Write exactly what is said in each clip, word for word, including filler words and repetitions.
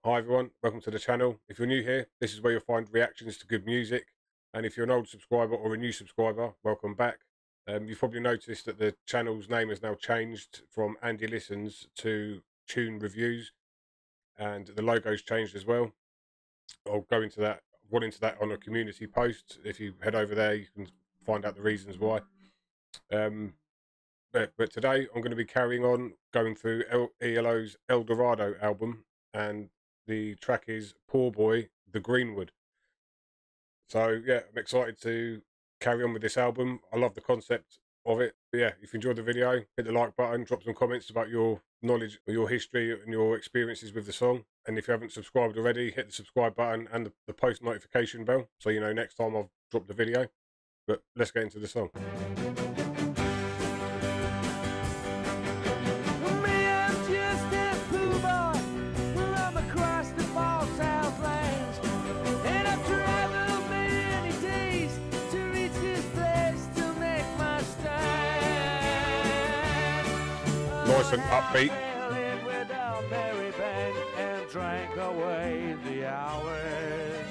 Hi everyone, welcome to the channel. If you're new here, this is where you'll find reactions to good music. And if you're an old subscriber or a new subscriber, welcome back. Um, you've probably noticed that the channel's name has now changed from Andy Listens to Tune Reviews. And the logo's changed as well. I'll go into that, I've gone into that on a community post. If you head over there, you can find out the reasons why. Um, but, but today I'm going to be carrying on going through El E L O's El Dorado album, and the track is Poor Boy, The Greenwood. So yeah, I'm excited to carry on with this album. I love the concept of it. But yeah, if you enjoyed the video, hit the like button, drop some comments about your knowledge, or your history and your experiences with the song. And if you haven't subscribed already, hit the subscribe button and the, the post notification bell so you know next time I've dropped the video. But let's get into the song. Nice and upbeat. And drank away the hours.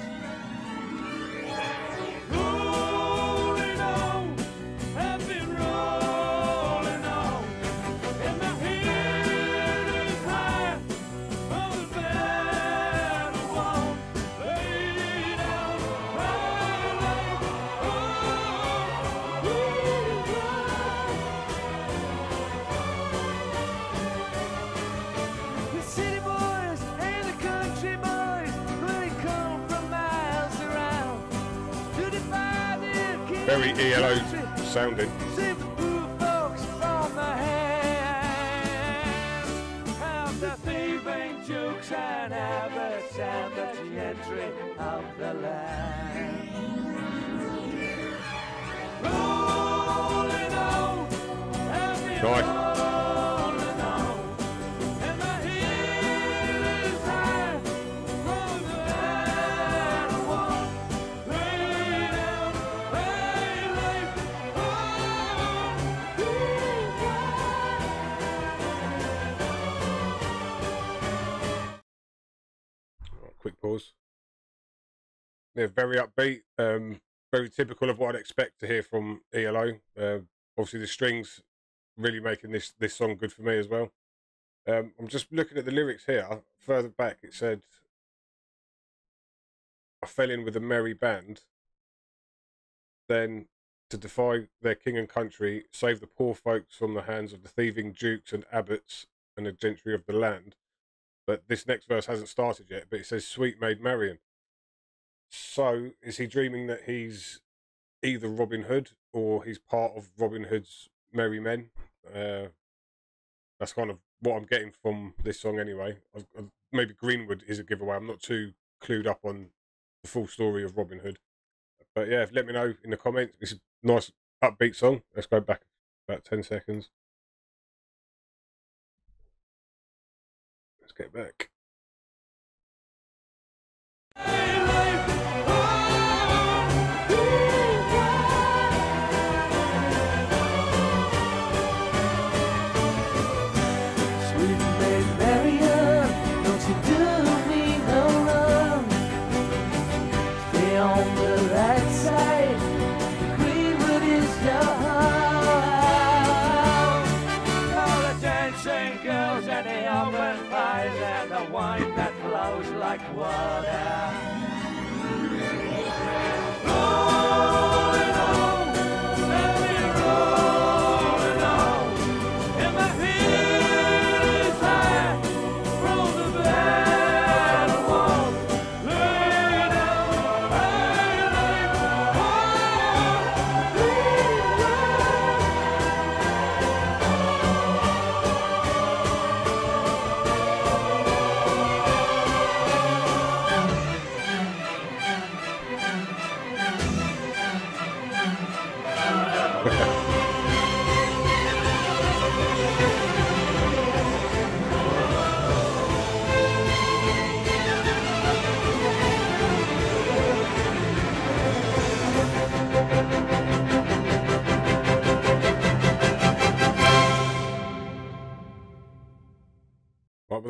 Rolling on, I've been rolling on, and my head is high on the battle wall. Lay down, lay, the city boys and the country boys, they come from miles around to defy their king. Very E L O sounding. Save the poor folks from the hands of the thieving jukes and habits and the gentry of the land. Rolling on, I've been Nice. rolling on, and my head is high from the battle wall. Lay down, lay, lay, Quick pause. Yeah, very upbeat. Um, very typical of what I'd expect to hear from E L O. Uh, obviously, the strings really making this this song good for me as well. Um, I'm just looking at the lyrics here. Further back, it said, "I fell in with a merry band. Then, to defy their king and country, save the poor folks from the hands of the thieving dukes and abbots and the gentry of the land." But this next verse hasn't started yet, but it says, "Sweet Maid Marian." So, is he dreaming that he's either Robin Hood or he's part of Robin Hood's merry men? Uh, that's kind of what I'm getting from this song anyway. I've, I've, maybe Greenwood is a giveaway. I'm not too clued up on the full story of Robin Hood. But yeah, let me know in the comments. It's a nice upbeat song. Let's go back about ten seconds. Let's get back. Sweet Maid Marian, don't you do me no wrong. Stay on the right side, Greenwood is your home. All the dancing girls and the open fires and the wine that flows like water. Rolling on, let me rolling on, and my head is high from the battle wall. Lay down, lay, lay,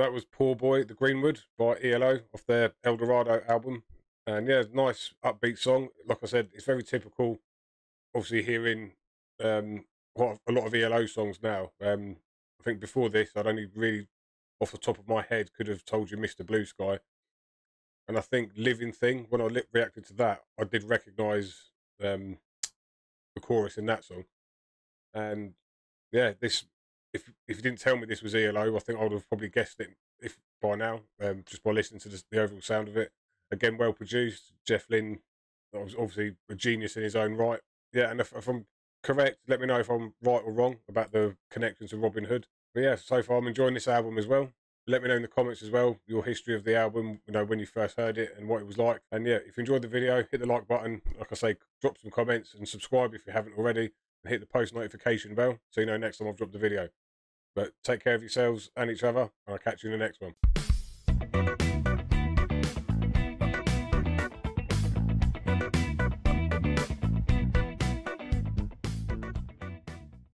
that was Poor Boy, The Greenwood by E L O off their El Dorado album. And yeah, nice upbeat song. Like I said, it's very typical, obviously, hearing um, quite a lot of E L O songs now. Um, I think before this, I'd only really, off the top of my head, could have told you Mister Blue Sky. And I think Living Thing, when I li- reacted to that, I did recognise um, the chorus in that song. And yeah, this, if if you didn't tell me this was E L O, I think I would have probably guessed it if by now, um, just by listening to the, the overall sound of it. Again, well produced. Jeff Lynne was obviously a genius in his own right. Yeah, and if, if I'm correct, let me know if I'm right or wrong about the connection to Robin Hood. But yeah, so far I'm enjoying this album as well. Let me know in the comments as well your history of the album, you know, when you first heard it and what it was like. And yeah, if you enjoyed the video, hit the like button. Like I say, drop some comments and subscribe if you haven't already. And hit the post notification bell so you know next time I've dropped the video. But take care of yourselves and each other, and I'll catch you in the next one.